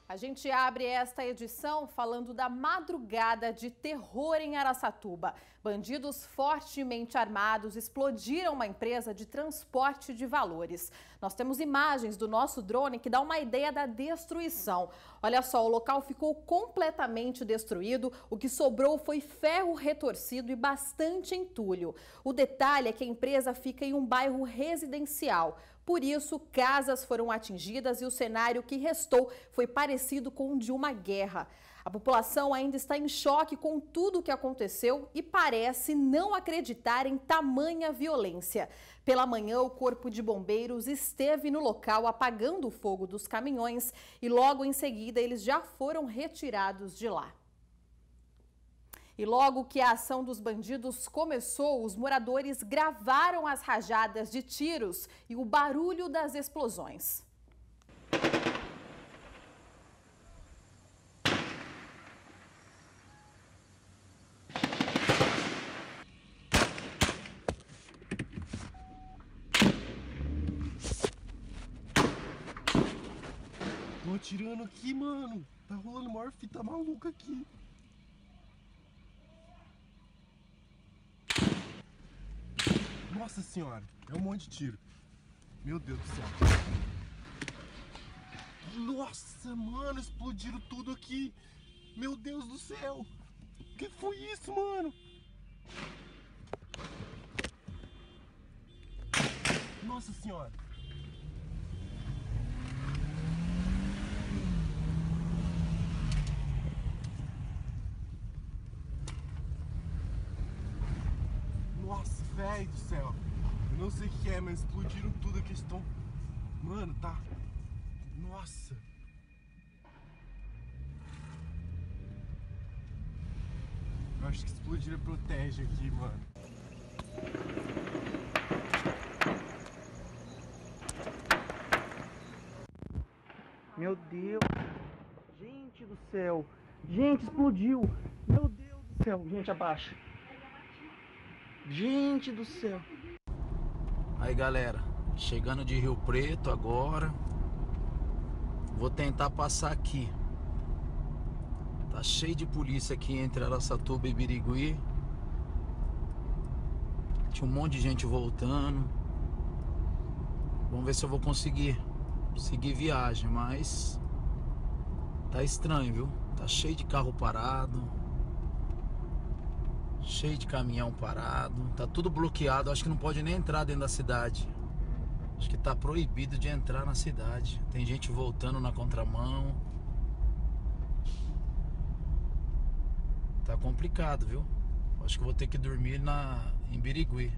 A gente abre esta edição falando da madrugada de terror em Araçatuba. Bandidos fortemente armados explodiram uma empresa de transporte de valores. Nós temos imagens do nosso drone que dá uma ideia da destruição. Olha só, o local ficou completamente destruído. O que sobrou foi ferro retorcido e bastante entulho. O detalhe é que a empresa fica em um bairro residencial. Por isso, casas foram atingidas e o cenário que restou foi parecido com o de uma guerra. A população ainda está em choque com tudo o que aconteceu e parece não acreditar em tamanha violência. Pela manhã, o Corpo de Bombeiros esteve no local apagando o fogo dos caminhões e logo em seguida eles já foram retirados de lá. E logo que a ação dos bandidos começou, os moradores gravaram as rajadas de tiros e o barulho das explosões. Tô atirando aqui, mano. Tá rolando maior fita maluca aqui. Nossa senhora, é um monte de tiro. Meu Deus do céu. Nossa, mano, explodiram tudo aqui. Meu Deus do céu. Que foi isso, mano? Nossa senhora. Nossa, velho do céu. Eu não sei o que é, mas explodiram tudo aqui. Estão... Mano, tá... Nossa. Eu acho que explodir protege aqui, mano. Meu Deus. Gente do céu. Gente, explodiu. Meu Deus do céu. Gente, abaixa. Gente do céu. Aí galera, chegando de Rio Preto agora. Vou tentar passar aqui. Tá cheio de polícia aqui entre Araçatuba e Birigui. Tinha um monte de gente voltando. Vamos ver se eu vou conseguir seguir viagem, mas tá estranho, viu? Tá cheio de carro parado. Cheio de caminhão parado, tá tudo bloqueado, acho que não pode nem entrar dentro da cidade. Acho que tá proibido de entrar na cidade. Tem gente voltando na contramão. Tá complicado, viu? Acho que vou ter que dormir em Birigui.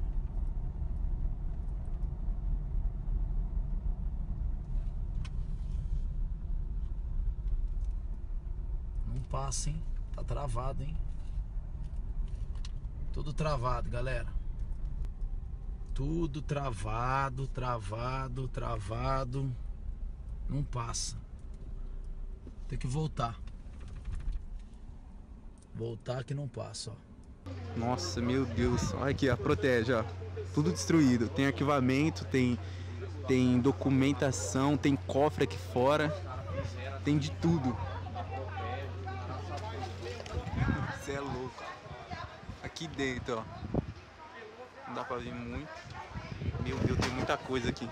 Não passa, hein? Tá travado, hein? Tudo travado, galera. Tudo travado, travado, travado. Não passa. Tem que voltar. Voltar que não passa, ó. Nossa, meu Deus. Olha aqui, ó, protege, ó. Tudo destruído. Tem arquivamento, tem documentação, tem cofre aqui fora. Tem de tudo. Você é louco. Aqui dentro, ó. Não dá pra ver muito. Meu Deus, tem muita coisa aqui.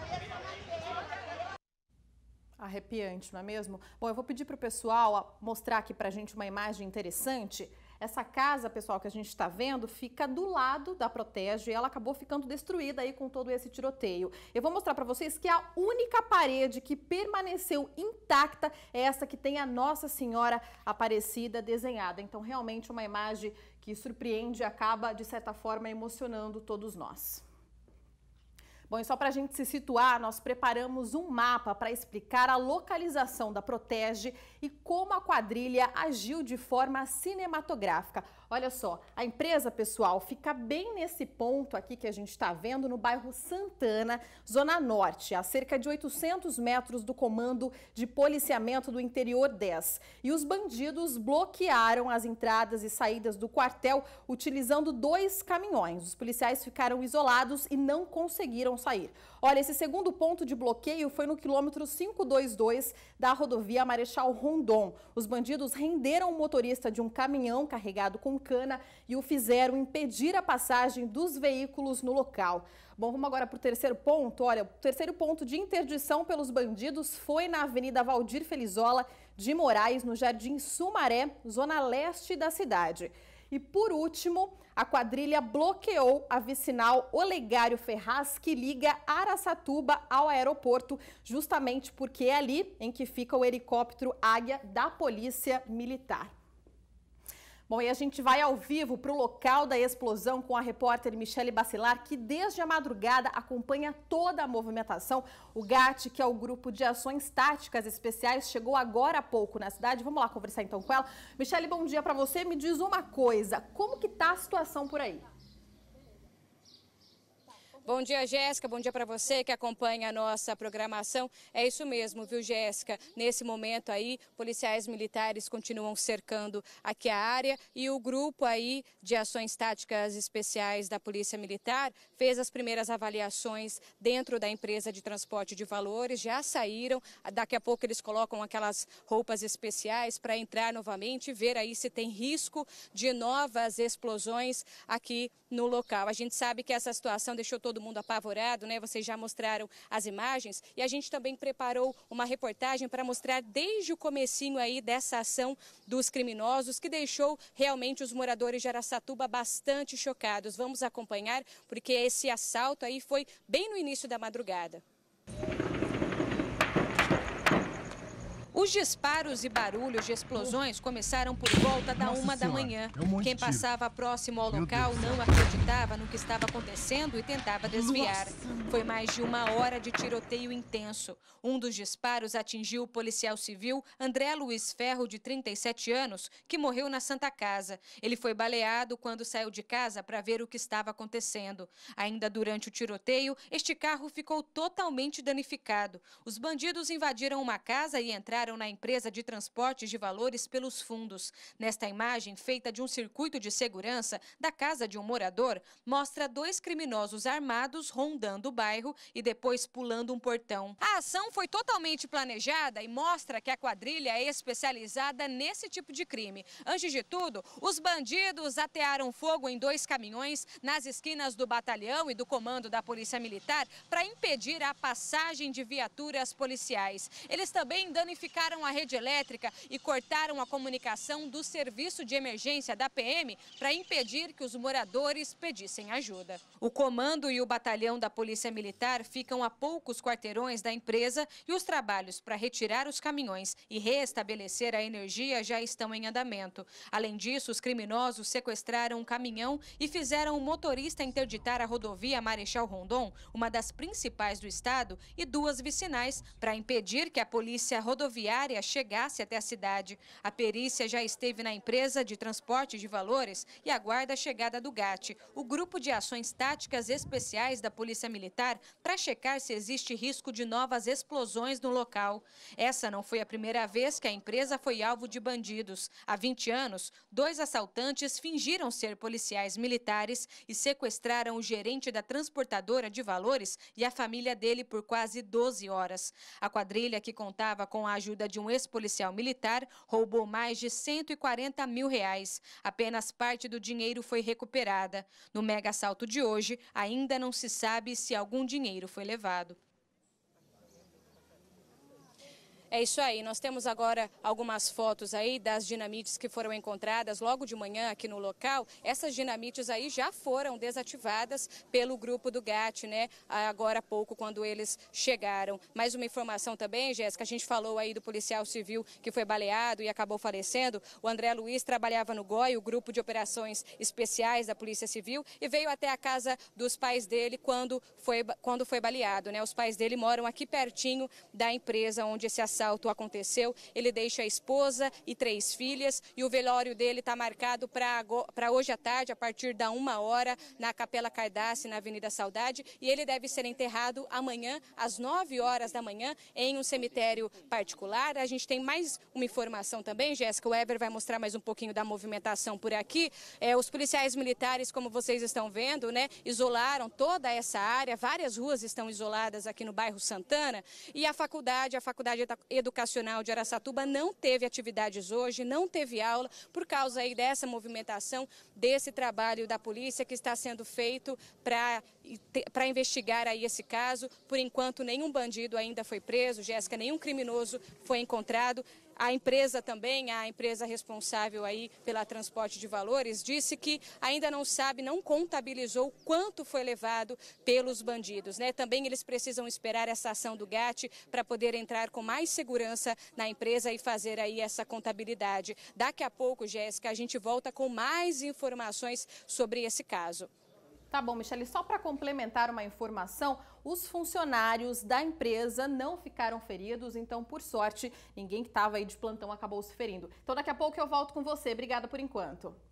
Arrepiante, não é mesmo? Bom, eu vou pedir para o pessoal mostrar aqui pra gente uma imagem interessante. Essa casa, pessoal, que a gente está vendo, fica do lado da Protege e ela acabou ficando destruída aí com todo esse tiroteio. Eu vou mostrar para vocês que a única parede que permaneceu intacta é essa que tem a Nossa Senhora Aparecida desenhada. Então, realmente uma imagem que surpreende e acaba, de certa forma, emocionando todos nós. Bom, e só para a gente se situar, nós preparamos um mapa para explicar a localização da Protege e como a quadrilha agiu de forma cinematográfica. Olha só, a empresa, pessoal, fica bem nesse ponto aqui que a gente está vendo, no bairro Santana, Zona Norte, a cerca de 800 metros do Comando de Policiamento do Interior 10. E os bandidos bloquearam as entradas e saídas do quartel utilizando 2 caminhões. Os policiais ficaram isolados e não conseguiram sair. Olha, esse segundo ponto de bloqueio foi no quilômetro 522 da rodovia Marechal Rondon. Os bandidos renderam o motorista de um caminhão carregado com cana e o fizeram impedir a passagem dos veículos no local. Bom, vamos agora para o terceiro ponto. Olha, o terceiro ponto de interdição pelos bandidos foi na Avenida Valdir Felizola de Moraes, no Jardim Sumaré, zona leste da cidade. E por último, a quadrilha bloqueou a vicinal Olegário Ferraz, que liga Araçatuba ao aeroporto, justamente porque é ali em que fica o helicóptero Águia da Polícia Militar. Bom, e a gente vai ao vivo para o local da explosão com a repórter Michele Bacelar, que desde a madrugada acompanha toda a movimentação. O GAT, que é o Grupo de Ações Táticas Especiais, chegou agora há pouco na cidade. Vamos lá conversar então com ela. Michele, bom dia para você. Me diz uma coisa, como que está a situação por aí? Bom dia, Jéssica. Bom dia para você que acompanha a nossa programação. É isso mesmo, viu, Jéssica? Nesse momento aí, policiais militares continuam cercando aqui a área e o grupo aí de ações táticas especiais da Polícia Militar fez as primeiras avaliações dentro da empresa de transporte de valores, já saíram. Daqui a pouco eles colocam aquelas roupas especiais para entrar novamente e ver aí se tem risco de novas explosões aqui no local. A gente sabe que essa situação deixou todo mundo apavorado, né? Vocês já mostraram as imagens e a gente também preparou uma reportagem para mostrar desde o comecinho aí dessa ação dos criminosos que deixou realmente os moradores de Araçatuba bastante chocados. Vamos acompanhar porque esse assalto aí foi bem no início da madrugada. Os disparos e barulhos de explosões começaram por volta da 1 da manhã. Quem passava próximo ao local não acreditava no que estava acontecendo e tentava desviar. Foi mais de 1 hora de tiroteio intenso. Um dos disparos atingiu o policial civil André Luiz Ferro, de 37 anos, que morreu na Santa Casa. Ele foi baleado quando saiu de casa para ver o que estava acontecendo. Ainda durante o tiroteio, este carro ficou totalmente danificado. Os bandidos invadiram uma casa e entraram na empresa de transporte de valores pelos fundos. Nesta imagem, feita de um circuito de segurança da casa de um morador, mostra 2 criminosos armados rondando o bairro e depois pulando um portão. A ação foi totalmente planejada e mostra que a quadrilha é especializada nesse tipo de crime. Antes de tudo, os bandidos atearam fogo em 2 caminhões nas esquinas do batalhão e do comando da Polícia Militar para impedir a passagem de viaturas policiais. Eles também danificaram a rede elétrica e cortaram a comunicação do serviço de emergência da PM para impedir que os moradores pedissem ajuda. O comando e o batalhão da Polícia Militar ficam a poucos quarteirões da empresa e os trabalhos para retirar os caminhões e restabelecer a energia já estão em andamento. Além disso, os criminosos sequestraram um caminhão e fizeram o motorista interditar a rodovia Marechal Rondon, uma das principais do estado, e 2 vicinais para impedir que a polícia rodoviária chegasse até a cidade. A perícia já esteve na empresa de transporte de valores e aguarda a chegada do GAT, o Grupo de Ações Táticas Especiais da Polícia Militar, para checar se existe risco de novas explosões no local. Essa não foi a primeira vez que a empresa foi alvo de bandidos. Há 20 anos, 2 assaltantes fingiram ser policiais militares e sequestraram o gerente da transportadora de valores e a família dele por quase 12 horas. A quadrilha, que contava com a ajuda de um ex-policial militar, roubou mais de R$140 mil. Apenas parte do dinheiro foi recuperada. No mega assalto de hoje, ainda não se sabe se algum dinheiro foi levado. É isso aí, nós temos agora algumas fotos aí das dinamites que foram encontradas logo de manhã aqui no local. Essas dinamites aí já foram desativadas pelo grupo do GAT, né? Agora há pouco, quando eles chegaram. Mais uma informação também, Jéssica, a gente falou aí do policial civil que foi baleado e acabou falecendo. O André Luiz trabalhava no GOI, o Grupo de Operações Especiais da Polícia Civil, e veio até a casa dos pais dele quando foi baleado, né? Os pais dele moram aqui pertinho da empresa onde esse assalto assalto aconteceu. Ele deixa a esposa e 3 filhas e o velório dele está marcado para hoje à tarde, a partir da 1h, na Capela Cardace, na Avenida Saudade, e ele deve ser enterrado amanhã, às 9h da manhã, em um cemitério particular. A gente tem mais uma informação também, Jéssica, o Weber vai mostrar mais um pouquinho da movimentação por aqui. Os policiais militares, como vocês estão vendo, né, isolaram toda essa área, várias ruas estão isoladas aqui no bairro Santana, e a Faculdade Educacional de Araçatuba não teve atividades hoje, não teve aula, por causa aí dessa movimentação, desse trabalho da polícia que está sendo feito para investigar aí esse caso. Por enquanto, nenhum bandido ainda foi preso, Jéssica, nenhum criminoso foi encontrado. A empresa também, a empresa responsável aí pela transporte de valores, disse que ainda não sabe, não contabilizou quanto foi levado pelos bandidos, né? Também eles precisam esperar essa ação do GAT para poder entrar com mais segurança na empresa e fazer aí essa contabilidade. Daqui a pouco, Jéssica, a gente volta com mais informações sobre esse caso. Tá bom, Michele, só para complementar uma informação, os funcionários da empresa não ficaram feridos, então, por sorte, ninguém que estava aí de plantão acabou se ferindo. Então, daqui a pouco eu volto com você. Obrigada por enquanto.